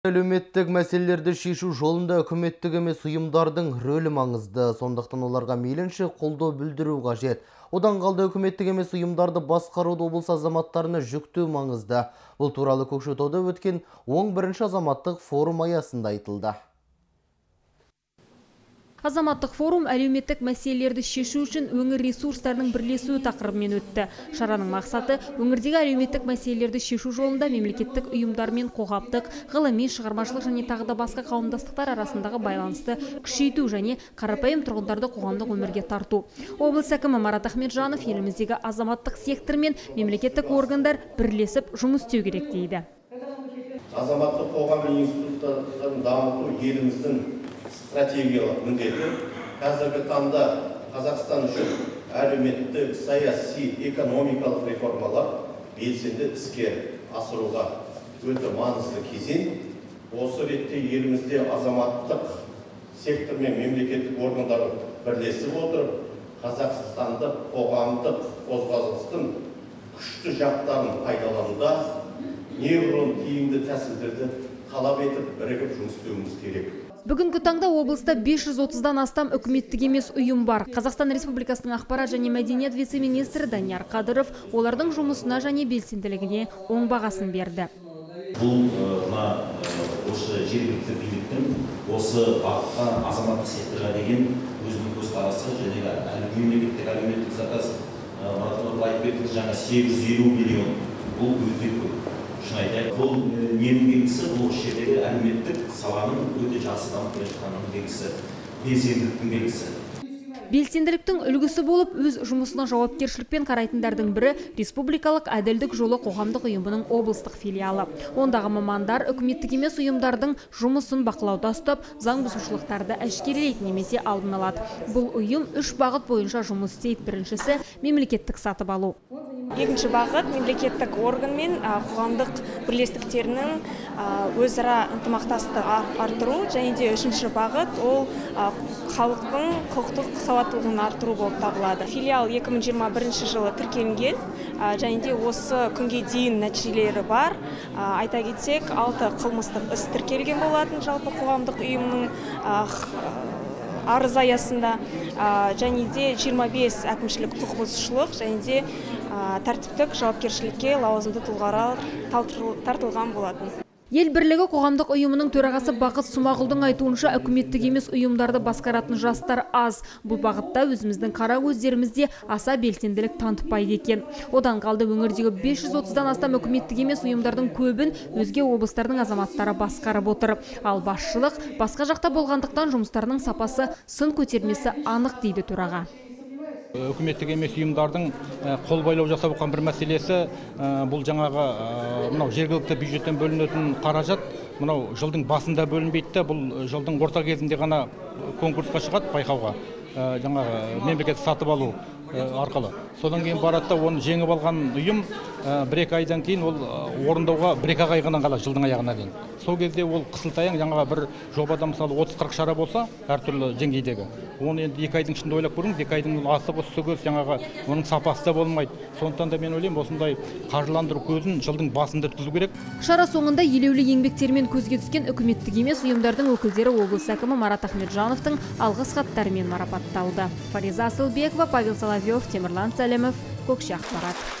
Әлеуметтік мәселелерді шешу жолында үкіметтік емес ұйымдардың рөлі маңызды. Сондықтан оларға мейлінше қолдау білдіру қажет. Одан қалды үкіметтік емес ұйымдарды басқаруды облыс азаматтарына жүктеу маңызды. Бұл туралы Көкшетауда өткен 11-ші азаматтық форум аясында айтылды. Азаматтық форум әлеуметтік мәселелерді шешу үшін өңір ресурстарының бірлесуі тақырыбымен өтті. Шараның мақсаты өңірдегі әлеуметтік мәселелерді шешу жолында мемлекеттік ұйымдармен қоғамдық, ғылыми, шығармашылық және тағы да басқа қауымдастықтар арасындағы байланысты күшейту және қарапайым тұрғындарды қоғамдық өмірге тарту. Облыс әкімі Марат Ахметжанов еліміздегі азаматтық сектор мен мемлекеттік органдар бірлесіп жұмыс істеу керек дейді. Азаматтық қоғам институттарын дамыту еліміздің стратегиялық міндеті. Қазіргі таңда Қазақстан үшін әлеуметтік, саяси, экономикалық реформалар белсенді іске асыруға өте маңызды кезең. Осы ретте елімізде азаматтық сектор мен мемлекеттік органдар бірлесіп отырып, қазақстандық қоғамдық қозғалыстың күшті жақтарын пайдалануда неғұрлым тиімді тәсілдерді талап етіп бірігіп жұмыс істеуіміз керек. Бүгінгі таңда облыста 530-дан астам үкіметтік емес ұйым бар. Қазақстан Республикасының ақпарат және мәдениет вице-министрі Данияр Қадыров олардың жұмысына және белсенділігіне оң бағасын берді. Бұл осы жергілікті биліктің осы бағытқа азаматтық секторға деген өзінің көзқарасы және мемлекеттік әлеуметтік заказ жаңа 850 миллион бұл өте көп. Бұл ненің белгісі, бұл жердегі әлеуметтік саланың өте жақсы дамып келе жатқанының белгісі, белсенділіктің белгісі. Белсенділіктің үлгісі болып, өз жұмысына жауапкершілікпен қарайтындардың бірі Республикалық әділдік жолы қоғамдық ұйымының облыстық филиалы. Ондағы мамандар үкіметтік емес ұйымдардың жұмысын бақылауда ұстап, заң бұзушылықтарды әшкерелейді немесе алдын алады. Бұл ұйым 3 бағыт бойынша жұмыс істейді. Біріншісі мемлекеттік сатып алу. Екінші бағыт мемлекеттік орган мен қоғамдық бірлестіктерінің өзара ынтымақтастығын арттыру, және де үшінші бағыт ол халықтың құқықтық сауаттылығын арттыру болып табылады. Филиал 2021 жылы тіркелінген, және де осы күнге дейін нәтижелері бар. Айта кетсек, 6 қылмыстық іс тіркелген болатын жалпы қоғамдық ұйымның арыз аясында, және де 25 әкімшілік құқық бұзушылық және де тәртіптік жауапкершілікке лауазымды тұлғалар тартылған болатын. Ел бірлігі қоғамдық ұйымының төрағасы Бақыт Смағұлдың айтуынша үкіметтік емес ұйымдарды басқаратын жастар аз. Бұл бағытта өзіміздің қара көздерімізде аса белсенділік танытпайды екен. Одан қалды өңірдегі 530-дан астам үкіметтік емес ұйымдардың көбін өзге облыстардың азаматтары басқарып отыр. Ал басшылық басқа жақта болғандықтан жұмыстарының сапасы сын көтермесі анық дейді төраға. Үкіметтік емес ұйымдардың қол байлау жасап отырған бір мәселесі бұл жаңағы жергілікті бюджеттен бөлінетін қаражат жылдың басында бөлінбейді. Бұл жылдың орта кезінде ғана конкурсқа шығады, байқауға жаңағы мемлекет сатып алу арқылы. Содан кейін барады, оны жеңіп алған ұйым 1-2 айдан кейін ол орындауға 1-2 ай ғана қалады жылдың аяғына дейін. Сол кезде ол қысылтаяң жаңағы бір жобада мысалы 30-40 шара болса, әртүрлі деңгейдегі. Оны енді 2 айдың ішінде ойлап көріңіз, 2 айдың асығы үсігіз жаңағы оның сапасы да болмайды. Сондықтан да мен ойлаймын, осындай қаржыландыру көзін жылдың басында өткізу керек. Шара соңында елеулі еңбектермен көзге түскен үкіметтік емес ұйымдардың өкілдері облыс әкімі Марат Ахметжановтың алғыс хаттарымен марапатталды. Фариза Асылбекова, Павел Соловьев, Темірлан Сәлімов, Көкше ақпарат.